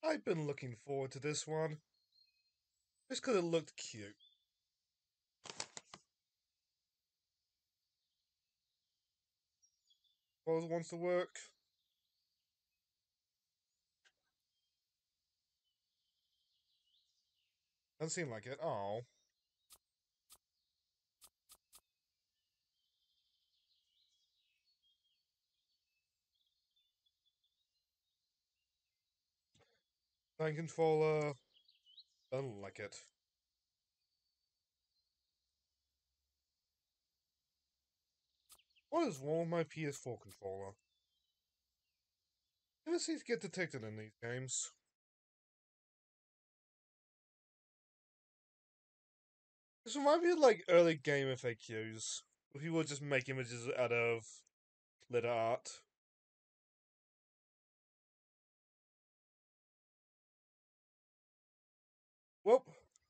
I've been looking forward to this one. Just because it looked cute. What wants to work? Doesn't seem like it. Oh. Time controller. Doesn't like it. What is wrong with my PS4 controller? Never seems to get detected in these games. This reminds me of like early game FAQs. Where people would just make images out of litter art. Whoop.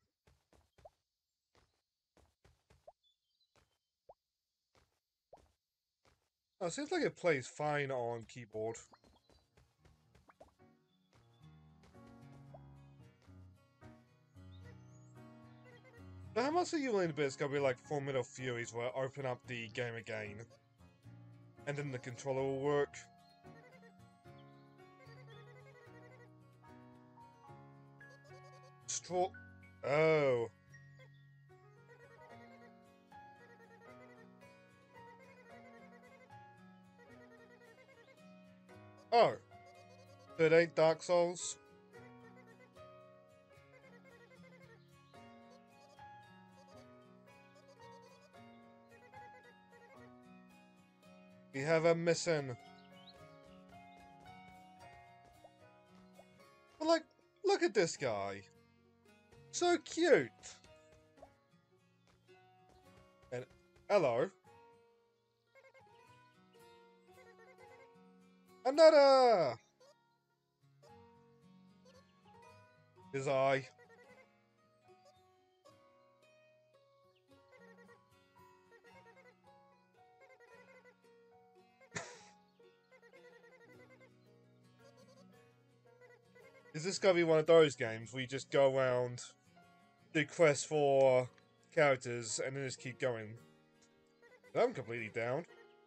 Oh, it seems like it plays fine on keyboard. So how much are you willing to bet it's gonna be like Formula Furies where I open up the game again and then the controller will work? Straw. Oh. Oh. So it ain't Dark Souls? We have a missing. But like, look at this guy. So cute. And hello. Another. His eye. Is this gonna be one of those games where you just go around, do quests for characters, and then just keep going? I'm completely down.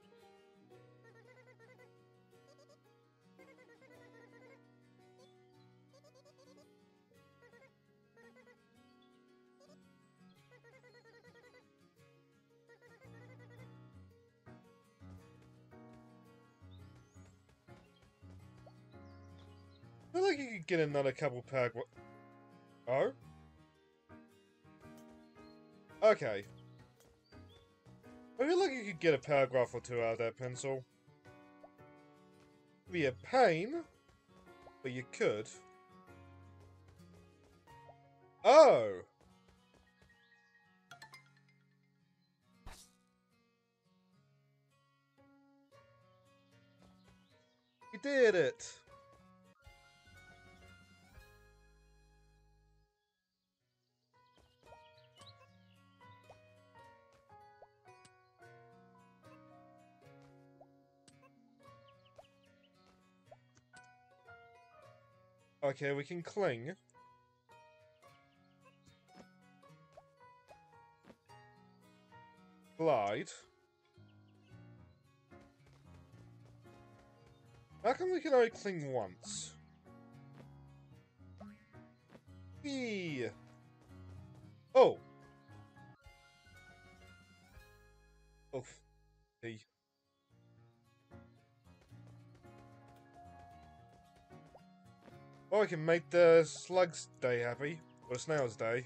I feel like you could get another couple paragraph. Oh? Okay. I feel like you could get a paragraph or two out of that pencil. It'd be a pain, but you could. Oh! You did it! Okay, we can cling. Glide. How come we can only cling once? Eee. Oh! Oh. Hey. Oh, I can make the slug's day happy. Or snail's day.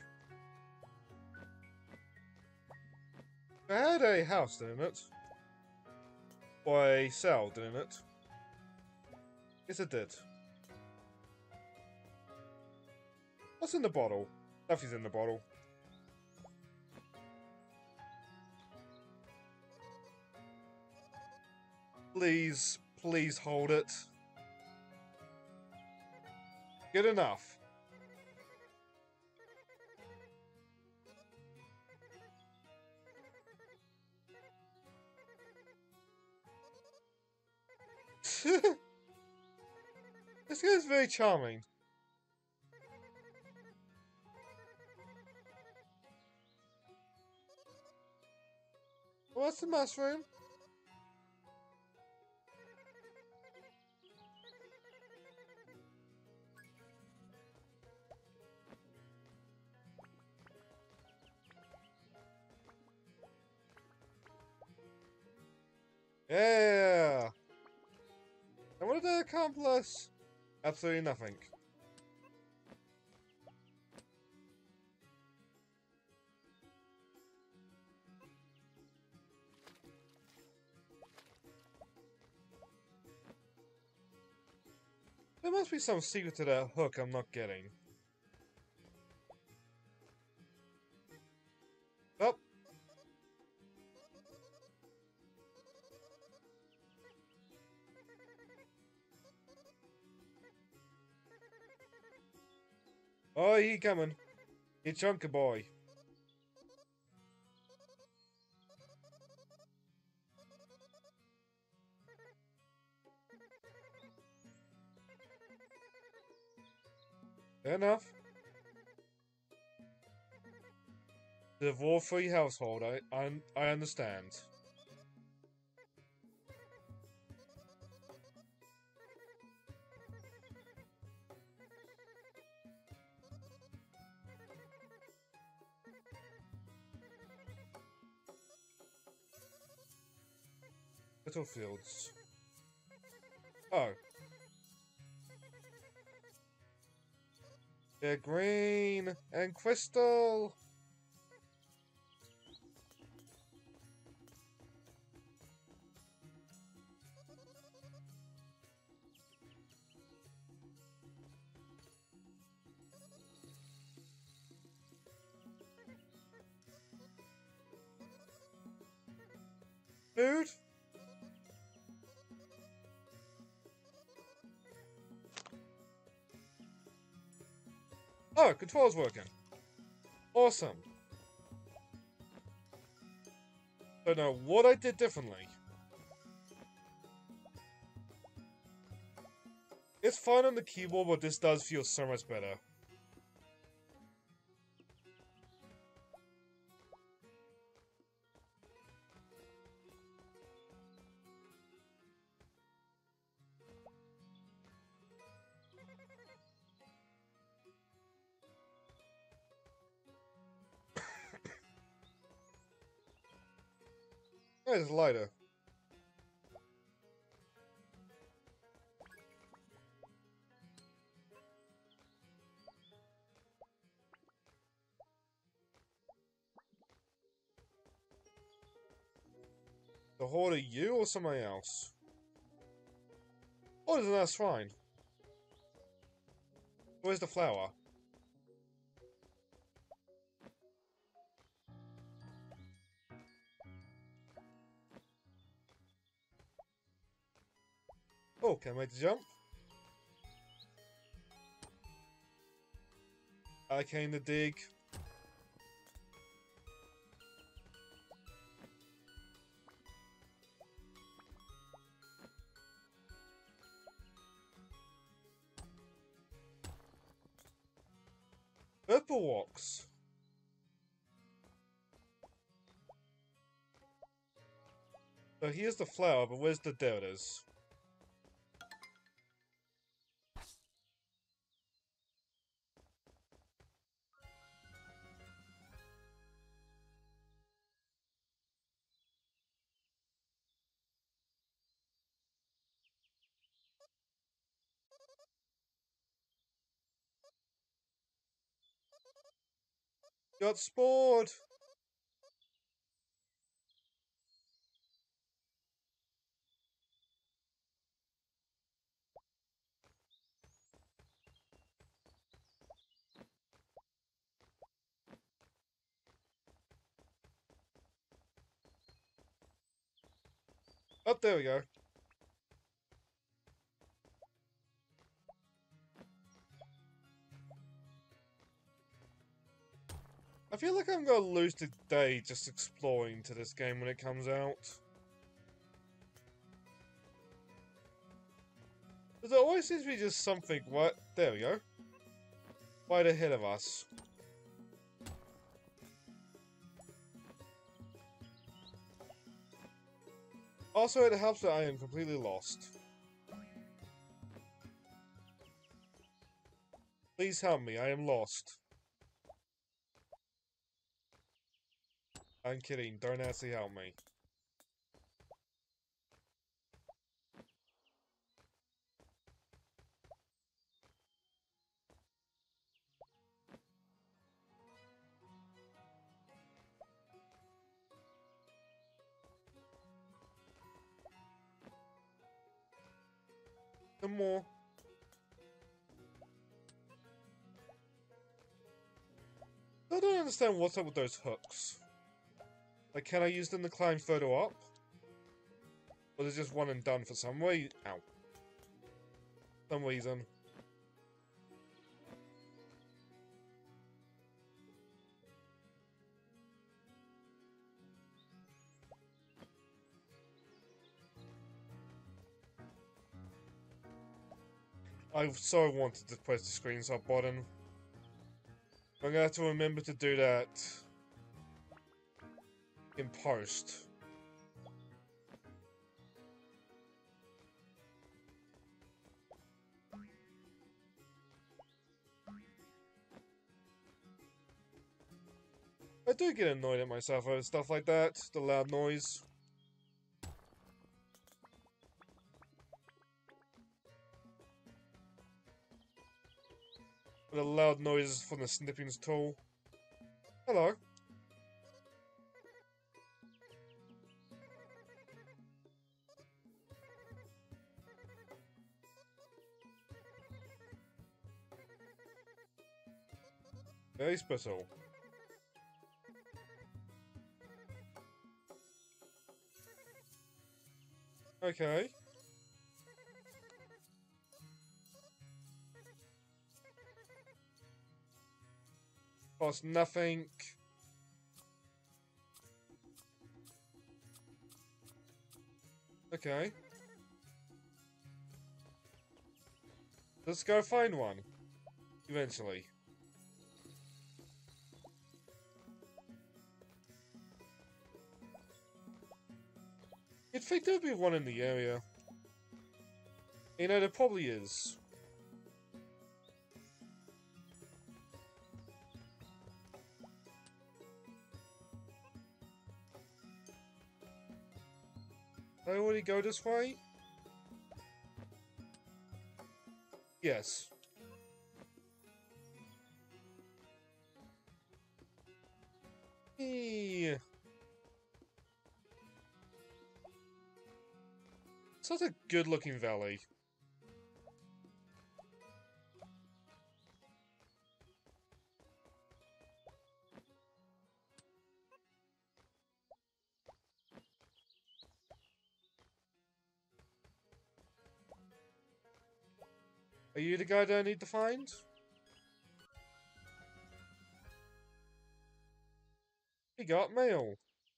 I had a house, didn't it? Or a cell, didn't it? Yes, it did. What's in the bottle? Nothing's in the bottle. Please, please hold it. Good enough. This guy is very charming. What's the mushroom? Yeah! And what did that accomplish? Absolutely nothing. There must be some secret to that hook I'm not getting. Oh! Oh, he coming. You chunky boy. Fair enough. The war-free household, I understand. Battlefields. Oh. They're green and crystal. Dude. Oh, control's working. Awesome. Don't know what I did differently. It's fine on the keyboard, but this does feel so much better. There's lighter. The horde of you or somebody else? Oh, that's fine. Where's the flower? Oh, can I make the jump? I came to dig. Purple walks. So here's the flower, but where's the there it is? Got spored! Oh, there we go. I feel like I'm gonna lose the day just exploring to this game when it comes out. There always seems to be just something, what? There we go. Right ahead of us. Also, it helps that I am completely lost. Please help me, I am lost. I'm kidding, don't actually help me. Some more. I don't understand what's up with those hooks. Like, can I use them to climb further up? Or is it just one and done for some reason? Ow. Some reason. I so wanted to press the screenshot button. I'm gonna have to remember to do that in post. I do get annoyed at myself over stuff like that, the loud noise. The loud noises from the snippings tool. Hello. Very special. Okay. Cost nothing. Okay. Let's go find one. Eventually. You'd think there'd be one in the area. You know, there probably is. Did I already go this way? Yes. Eee. Such a good-looking valley. Are you the guy that I need to find? He got mail.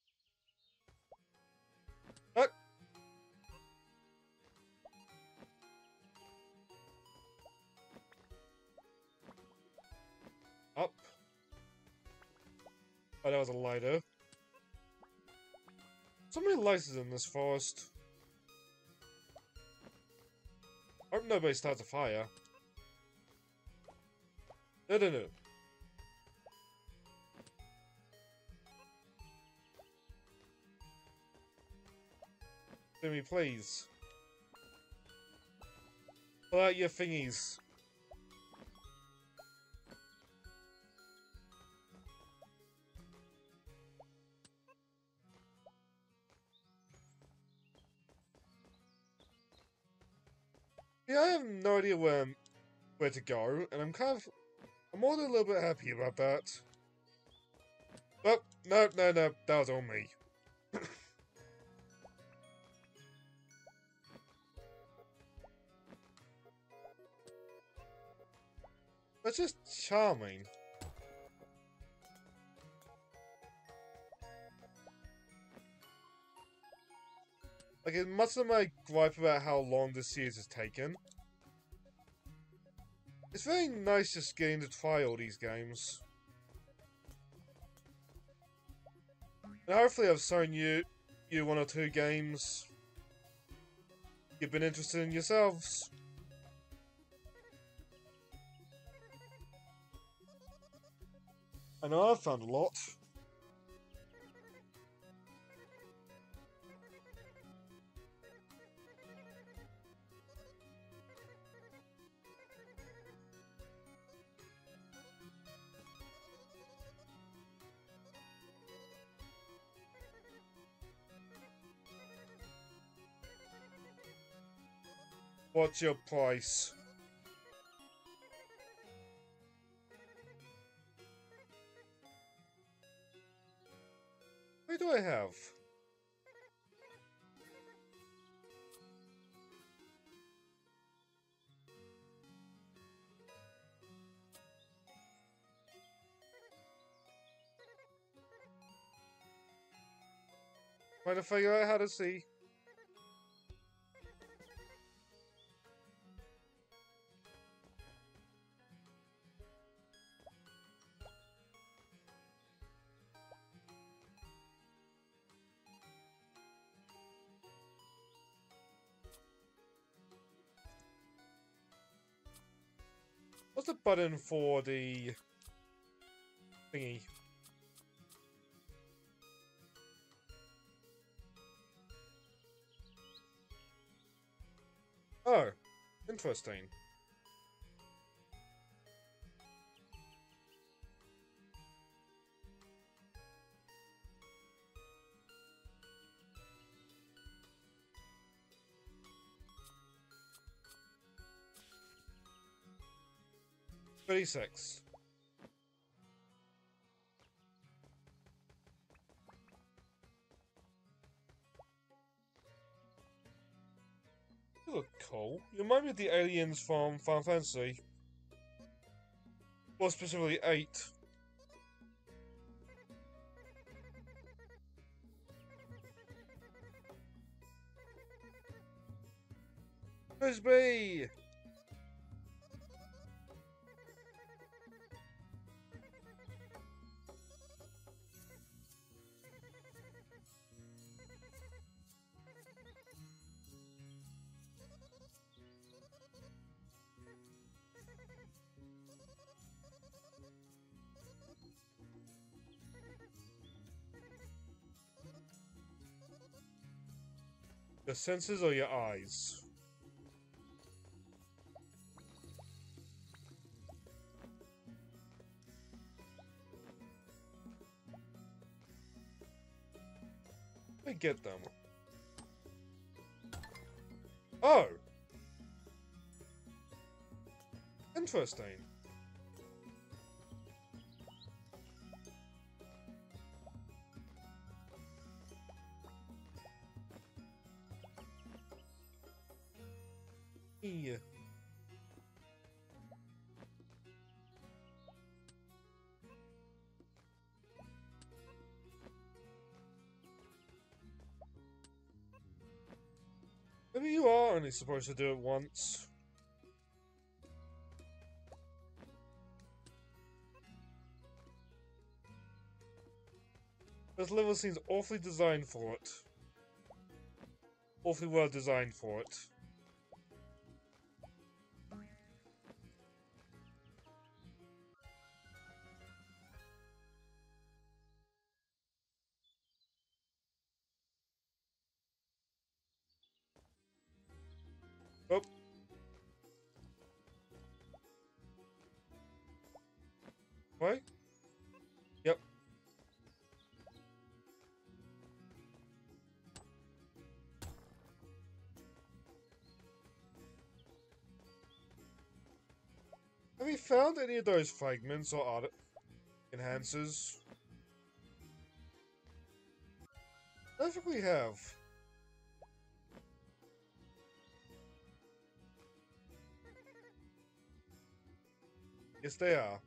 Oh. Up. Oh, that was a lighter. So many lighters in this forest. Hope nobody starts a fire. No, no, no. Jimmy, please. Pull out your thingies. Yeah, I have no idea where to go, and I'm more than a little bit happy about that. Oh, no, no, no, that was on me. That's just charming. Like, as much of my gripe about how long this series has taken, it's very nice just getting to try all these games. And hopefully I've shown you one or two games You've been interested in yourselves. I know I've found a lot. What's your price? What do I have? Trying to figure out how to see. What's the button for the thingy? Oh, interesting. $36. You look cool. You remind me of the aliens from Final Fantasy. Well, specifically 8. Frisbee! Your senses or your eyes? I get them. Oh! Interesting. Yeah. Maybe you are only supposed to do it once. This level seems awfully designed for it. Awfully well designed for it. Oh. Right? Yep. Have you found any of those fragments or art enhancers? I don't think we have. Yes, they are.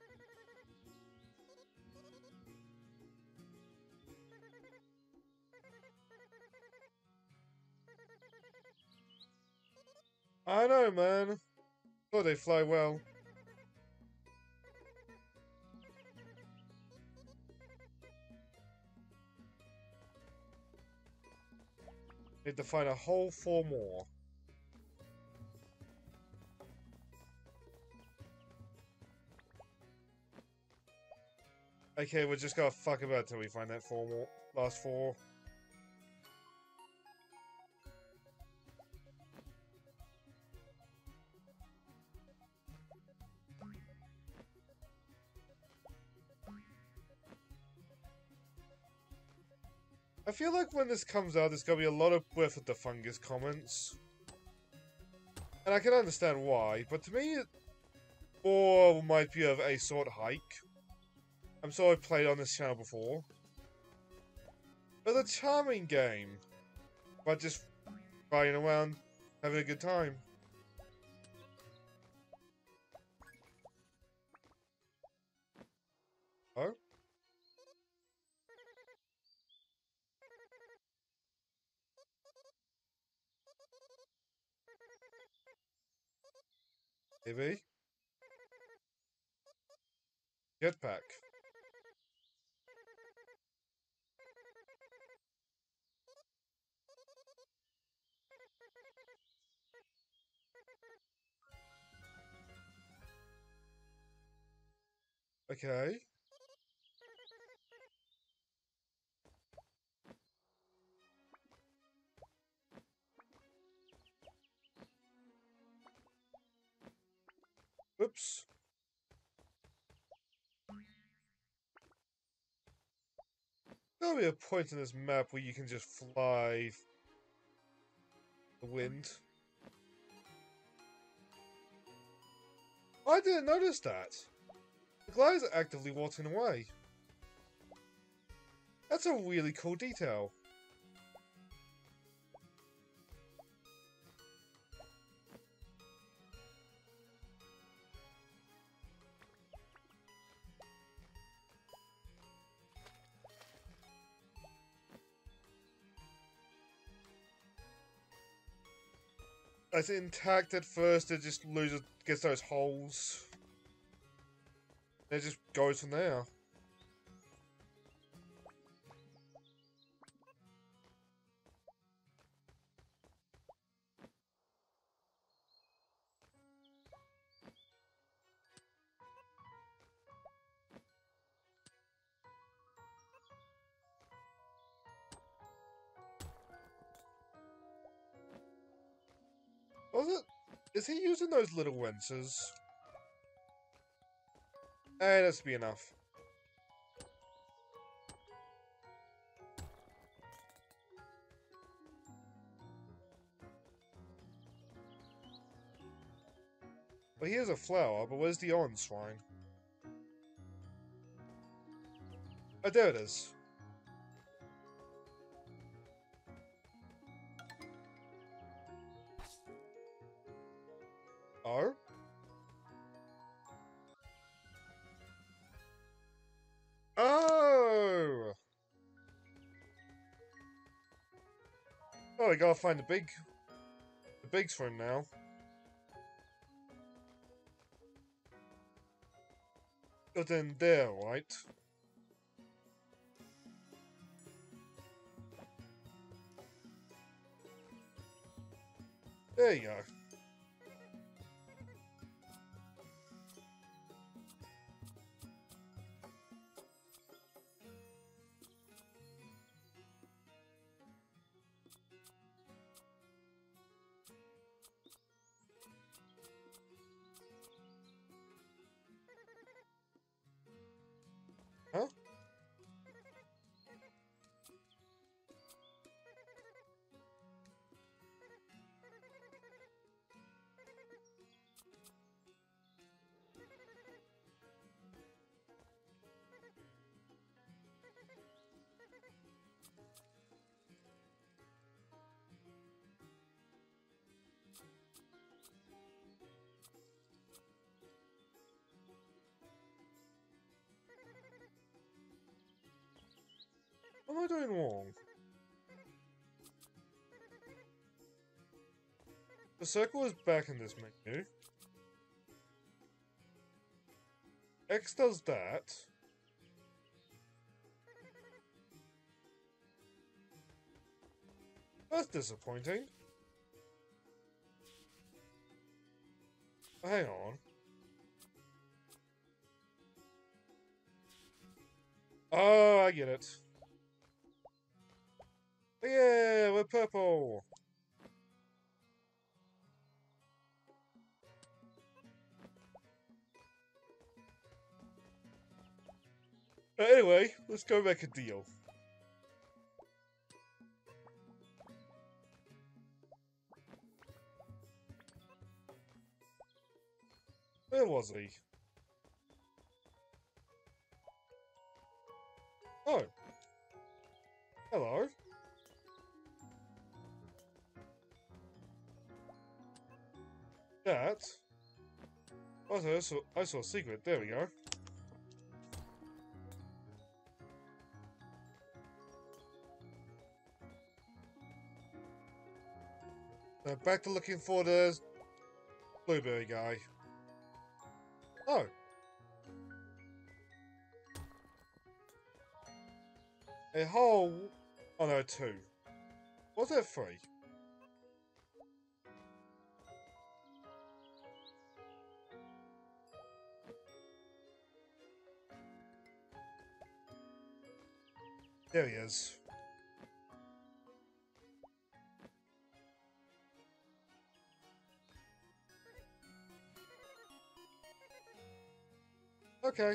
I know, man. Oh, they fly well. Need to find a whole 4 more. Okay, we're just gonna fuck about till we find that last four. I feel like when this comes out, there's gonna be a lot of Breath of the Fungus comments. And I can understand why, but to me, it more might be of a sort hike. I'm sure I've played on this channel before. But a charming game. But just riding around, having a good time. Oh? Maybe? Jetpack. Okay. Oops. There'll be a point in this map where you can just fly the wind. I didn't notice that. The gliders are actively walking away. That's a really cool detail. It's intact at first, it just gets those holes. It just goes from there. Was it? Is he using those little winces? That's be enough. Well, here's a flower, but where's the orange swine? Oh, there it is. Oh? Oh! Oh, I gotta find the big swing now. But then there, right? There you go. Huh? What am I doing wrong? The circle is back in this menu. X does that. That's disappointing. Hang on. Oh, I get it. Yeah, we're purple. Anyway, let's go make a deal. Where was he? Oh. Hello. That? Oh, I saw a secret. There we go. Now back to looking for the blueberry guy. Oh. A whole... Oh no, 2. Was there 3? There he is. Okay.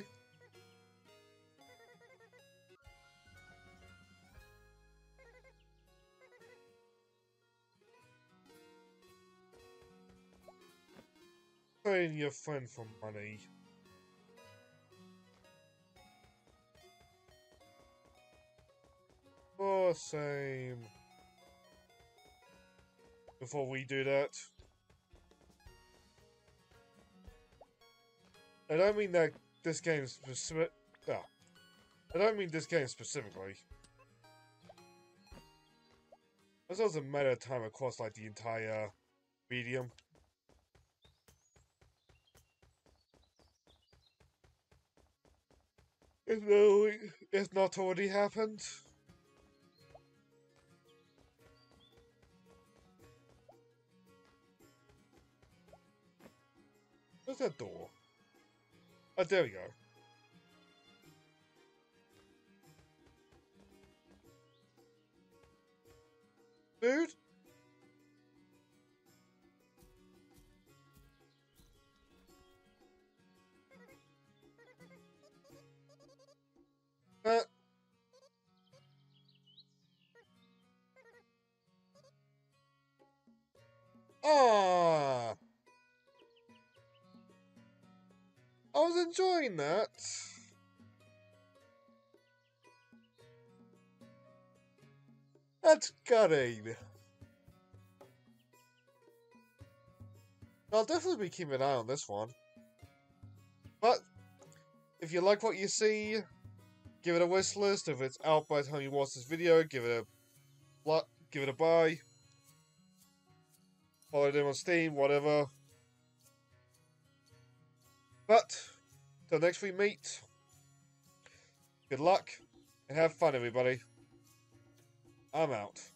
Paying your friend for money. Oh, same. Before we do that. I don't mean that this game specific. Oh. I don't mean this game specifically. This doesn't matter of time across like the entire medium. It's not already happened. Where's that door? Oh, there we go. Dude? Uh. Ah. I was enjoying that. That's gutting. I'll definitely be keeping an eye on this one. But, if you like what you see, give it a wish list. If it's out by the time you watch this video, give it a buy. Follow them on Steam, whatever. But, till next we meet, good luck, and have fun, everybody. I'm out.